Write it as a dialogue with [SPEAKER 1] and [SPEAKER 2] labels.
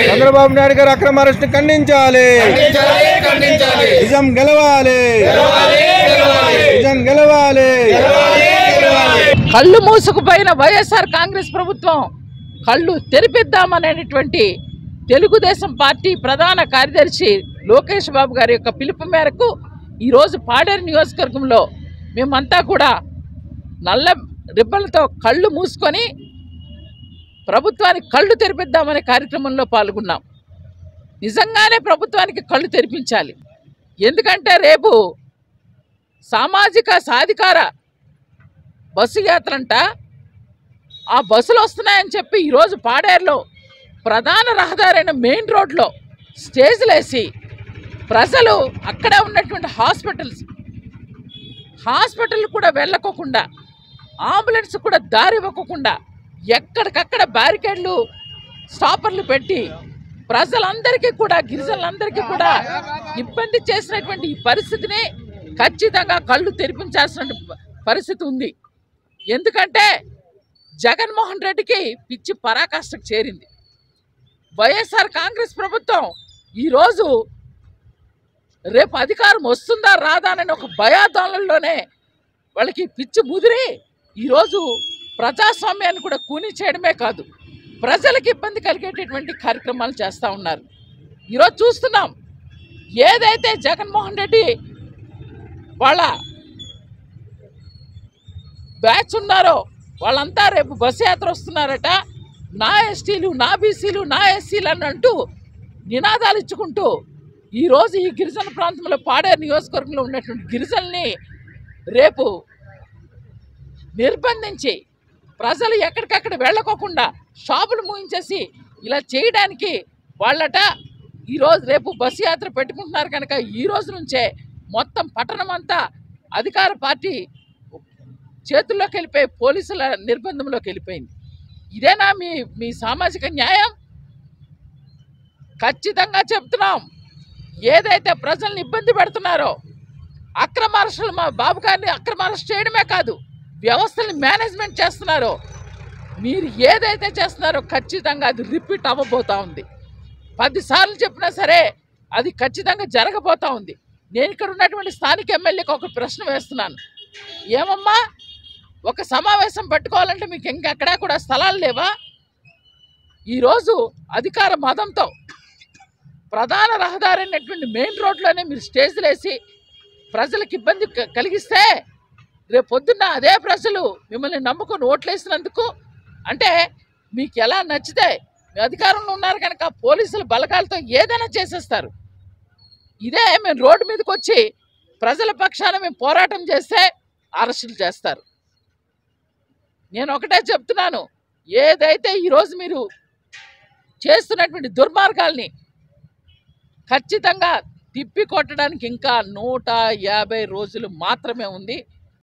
[SPEAKER 1] చంద్రబాబు నాయుడు గారు అక్రమ అరెస్ట్ ఖండించాలి. నిజం గెలవాలి. నిజం గెలవాలి.
[SPEAKER 2] కళ్ళు మూసుకుపోయిన వైఎస్ఆర్ కాంగ్రెస్ ప్రభుత్వం కళ్ళు తెరిపిద్దామనేటువంటి తెలుగుదేశం పార్టీ ప్రధాన కార్యదర్శి లోకేష్ బాబు గారి యొక్క పిలుపు మేరకు ఈరోజు పాడేరు నియోజకవర్గంలో మేమంతా కూడా నల్ల రిబ్బన్లతో కళ్ళు మూసుకొని ప్రభుత్వానికి కళ్ళు తెరిపిద్దామనే కార్యక్రమంలో పాల్గొన్నాం. నిజంగానే ప్రభుత్వానికి కళ్ళు తెరిపించాలి. ఎందుకంటే రేపు సామాజిక సాధికార బస్సు యాత్ర అంట. ఆ బస్సులు వస్తున్నాయని చెప్పి ఈరోజు పాడేరులో ప్రధాన రహదారైన మెయిన్ రోడ్లో స్టేజ్లు వేసి ప్రజలు అక్కడే ఉన్నటువంటి హాస్పిటల్ కూడా వెళ్ళకోకుండా, అంబులెన్స్ కూడా దారి ఇవ్వకుండా ఎక్కడికక్కడ బ్యారికేడ్లు స్టాపర్లు పెట్టి ప్రజలందరికీ కూడా, గిరిజనులందరికీ కూడా ఇబ్బంది చేసినటువంటి ఈ పరిస్థితిని ఖచ్చితంగా కళ్ళు తెరిపించాల్సిన పరిస్థితి ఉంది. ఎందుకంటే జగన్మోహన్ రెడ్డికి పిచ్చి పరాకాష్ఠకు చేరింది. వైఎస్ఆర్ కాంగ్రెస్ ప్రభుత్వం ఈరోజు రేపు అధికారం వస్తుందా రాదా అని ఒక భయాందోళనలోనే వాళ్ళకి పిచ్చి ముదిరి ఈరోజు ప్రజాస్వామ్యాన్ని కూడా కూని చేయడమే కాదు, ప్రజలకు ఇబ్బంది కలిగేటటువంటి కార్యక్రమాలు చేస్తూ ఉన్నారు. ఈరోజు చూస్తున్నాం, ఏదైతే జగన్మోహన్ రెడ్డి వాళ్ళ బ్యాచ్ ఉన్నారో వాళ్ళంతా రేపు బస్సు యాత్ర వస్తున్నారట. నా ఎస్టీలు, నా బీసీలు, నా ఎస్సీలు అని అంటూ నినాదాలు ఇచ్చుకుంటూ ఈరోజు ఈ గిరిజన ప్రాంతంలో పాడేరు నియోజకవర్గంలో ఉన్నటువంటి గిరిజనుల్ని రేపు నిర్బంధించి ప్రజలు ఎక్కడికక్కడ వెళ్ళకోకుండా షాపులు మూయించేసి ఇలా చేయడానికి వాళ్ళట ఈరోజు రేపు బస్సు యాత్ర పెట్టుకుంటున్నారు. కనుక ఈ రోజు నుంచే మొత్తం పట్టణం అంతా అధికార పార్టీ చేతుల్లోకి వెళ్ళిపోయి పోలీసుల నిర్బంధంలోకి వెళ్ళిపోయింది. ఇదేనా మీ సామాజిక న్యాయం? ఖచ్చితంగా చెప్తున్నాం, ఏదైతే ప్రజల్ని ఇబ్బంది పెడుతున్నారో అక్రమ అరెస్టులు, మా బాబు గారిని అక్రమ అరెస్ట్ చేయడమే కాదు వ్యవస్థల్ని మేనేజ్మెంట్ చేస్తున్నారో, మీరు ఏదైతే చేస్తున్నారో ఖచ్చితంగా అది రిపీట్ అవ్వబోతూ ఉంది. 10 సార్లు చెప్పినా సరే అది ఖచ్చితంగా జరగబోతూ ఉంది. నేను ఇక్కడ ఉన్నటువంటి స్థానిక ఎమ్మెల్యేకి ఒక ప్రశ్న వేస్తున్నాను. ఏమమ్మా, ఒక సమావేశం పెట్టుకోవాలంటే మీకు ఇంకెక్కడా కూడా స్థలాలు లేవా? ఈరోజు అధికార మదంతో ప్రధాన రహదారి అయినటువంటి మెయిన్ రోడ్లోనే మీరు స్టేజ్లు వేసి ప్రజలకు ఇబ్బంది కలిగిస్తే రేపు పొద్దున్న అదే ప్రజలు మిమ్మల్ని నమ్ముకొని ఓట్లేసినందుకు అంటే మీకు ఎలా నచ్చితే, మీ అధికారంలో ఉన్నారు కనుక పోలీసుల బలగాలతో ఏదైనా చేసేస్తారు. ఇదే మేము రోడ్డు మీదకి వచ్చి ప్రజల పక్షాన మేము పోరాటం చేస్తే అరెస్టులు చేస్తారు. నేను ఒకటే చెప్తున్నాను, ఏదైతే ఈరోజు మీరు చేస్తున్నటువంటి దుర్మార్గాల్ని ఖచ్చితంగా తిప్పి కొట్టడానికి ఇంకా 150 రోజులు మాత్రమే ఉంది.